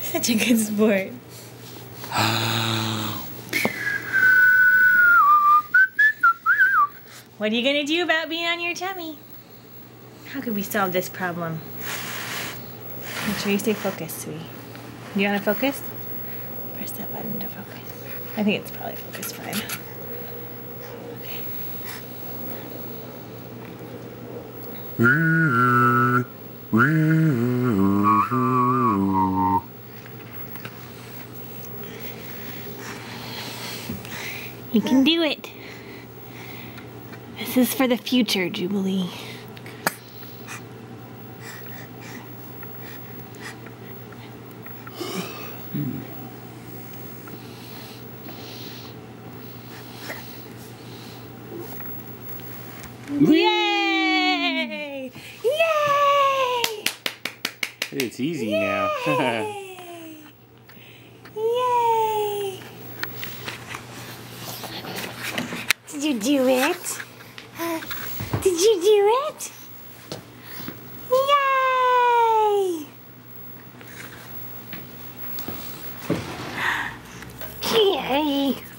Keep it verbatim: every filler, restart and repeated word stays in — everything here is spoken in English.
Such a good sport. What are you gonna do about being on your tummy? How could we solve this problem? Make sure you stay focused, sweetie. Do you wanna focus? Press that button to focus. I think it's probably focused fine. Okay. You can do it. This is for the future, Jubilee. Yay! Yay! It's easy Yay! now. Yay! Did you do it? Did you do it? Yay! Yay!